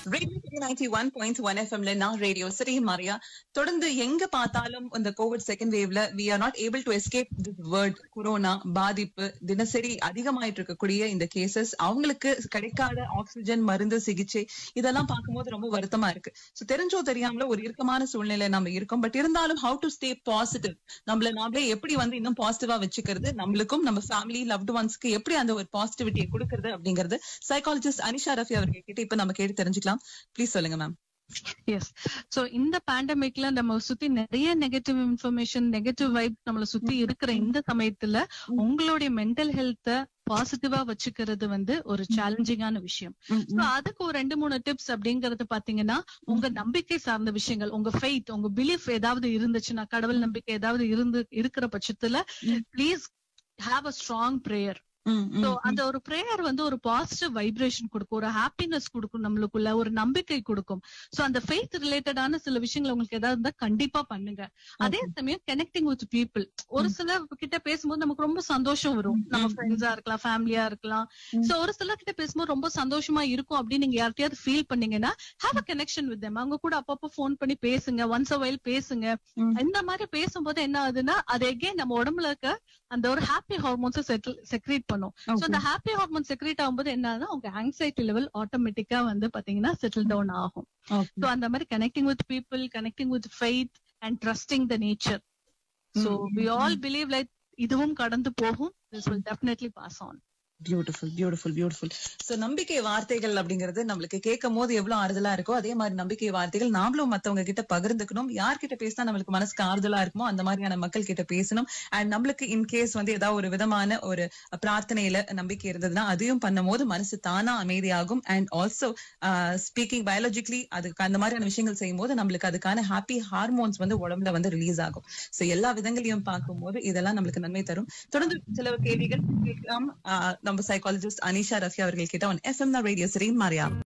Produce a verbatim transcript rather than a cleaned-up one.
Radio ninety one point one எஃப்எம்ல நான் radio city Maria. தொடர்ந்து எங்க பார்த்தாலும் இந்த கோவிட் செகண்ட் வேவ்ல we are not able to escape this word corona பாதிப்பு தினசரி அதிகமாயிட்டு இருக்கக்கூடிய இந்த கேசஸ், அவங்களுக்கு கிடைக்காத ஆக்சிஜன், மருந்து, சிகிச்சை இதெல்லாம் பார்க்கும்போது ரொம்ப வருத்தமா இருக்கு. சோ தெரிஞ்சோ தெரியாமல ஒரு இறுக்கமான சூழ்நிலை நம்ம இருக்கோம். பட் இருந்தாலும் ஹவு டு ஸ்டே பாசிட்டிவ், நம்மள நாமளே எப்படி வந்து இன்னும் பாசிட்டிவா வச்சுக்கிறது, நம்மளுக்கும் நம்ம ஃபேமிலி லவ்ட் ஒன்ஸ்க்கு எப்படி அந்த ஒரு பாசிட்டிவிட்டியை கொடுக்கறது அப்படிங்கிறது சைக்காலஜிஸ்ட் அனிஷா ரஃபி அவர்கள் கிட்ட இப்ப நம்ம கேட்டு தெரிஞ்சுக்கலாம். ப்ளீஸ் சொல்லுங்க மேம். எஸ். சோ இந்த பேண்டமிக்ல நம்ம சுத்தி நிறைய நெகட்டிவ் இன்ஃபர்மேஷன், நெகட்டிவ் வைப் நம்மள சுத்தி இருக்கிற இந்த சமயத்துல உங்களுடைய மென்டல் ஹெல்த்த பாசிட்டிவா வச்சுக்கிறது வந்து ஒரு சேலஞ்சிங்கான விஷயம். சோ அதுக்கு ஒரு ரெண்டு மூணு டிப்ஸ் அப்படிங்கறது பாத்தீங்கன்னா, உங்க நம்பிக்கை சார்ந்த விஷயங்கள், உங்க ஃபெய்த், உங்க பிலீஃப் ஏதாவது இருந்துச்சுன்னா, கடவுள் நம்பிக்கை ஏதாவது இருந்து இருக்கிற பட்சத்துல please have a strong prayer. So அந்த ஒரு பிரேயர் வந்து ஒரு பாசிட்டிவ் வைப்ரேஷன் கொடுக்கும், ஒரு ஹாப்பினஸ் கொடுக்கும், நம்மளுக்குள்ள ஒரு நம்பிக்கை கொடுக்கும். சோ அந்த ஃபெய்த் ரிலேட்டடான சில விஷயங்கள் உங்களுக்கு ஏதாவது இருந்தா கண்டிப்பா பண்ணுங்க. அதே சமயம் கனெக்டிங் வித் பீப்புள், ஒரு சில கிட்ட பேசும்போது நமக்கு ரொம்ப சந்தோஷம் வரும். நம்ம ஃப்ரெண்ட்ஸா இருக்கலாம், ஃபேமிலியா இருக்கலாம். சோ ஒரு சில கிட்ட பேசும்போது ரொம்ப சந்தோஷமா இருக்கும் அப்படின்னு நீங்க யார்கிட்டயாவது ஃபீல் பண்ணீங்கன்னா, have a connection with them. அவங்க கூட அப்பப்போ போன் பண்ணி பேசுங்க, ஒன்ஸ் அ வைல் பேசுங்க. இந்த மாதிரி பேசும்போது என்ன ஆகுதுன்னா, அது எகைன் நம்ம உடம்புல இருக்க அந்த ஒரு ஹாப்பி ஹார்மோன்ஸ் செக்ரேட் பண்ணும். சோ அந்த ஹாப்பி ஹார்மோன் செக்ரேட் ஆகும்போது என்ன ஆகுதுன்னா, உங்க ஆங்ஸைட்டி லெவல் ஆட்டோமேட்டிக்கா வந்து பாத்தீங்கன்னா செட்டில் டவுன் ஆகும். சோ அந்த மாதிரி connecting with people, connecting with faith and trusting the nature. So we all believe like இதுவும் கடந்து போகும். This will definitely pass on. Beautiful beautiful beautiful. So நம்பிக்கை வார்த்தைகள் அப்படிங்கிறது நம்மளுக்கு கேட்கும் போது எவ்வளவு ஆறுதலா இருக்கோ, அதே மாதிரி நம்பிக்கை வார்த்தைகள் நாமளும் மத்தவங்க கிட்ட பகிர்ந்துக்கணும். யார்கிட்ட பேசினா நம்மளுக்கு மனசுக்கு ஆறுதலா இருக்குமோ அந்த மாதிரியான மக்கள் கிட்ட பேசணும். அண்ட் நம்மளுக்கு இன்கேஸ் வந்து ஏதாவது ஒரு விதமான ஒரு பிரார்த்தனையில நம்பிக்கை இருந்ததுன்னா அதையும் பண்ணும் போது மனசு தானா அமைதியாகும். அண்ட் ஆல்சோ ஸ்பீக்கிங் பயாலஜிக்கலி அதுக்கு அந்த மாதிரியான விஷயங்கள் செய்யும் போது நம்மளுக்கு அதுக்கான ஹாப்பி ஹார்மோன்ஸ் வந்து உடம்புல வந்து ரிலீஸ் ஆகும். சோ எல்லா விதங்களையும் பார்க்கும்போது இதெல்லாம் நம்மளுக்கு நன்மை தரும். தொடர்ந்து சில கேள்விகள் கேட்கலாம் நம்ம சைக்காலஜிஸ்ட் அனிஷா ரஃபி அவர்கள் கிட்ட. ஒன் எஃப்எம் ரேடியோ சிட்டி மாரியா.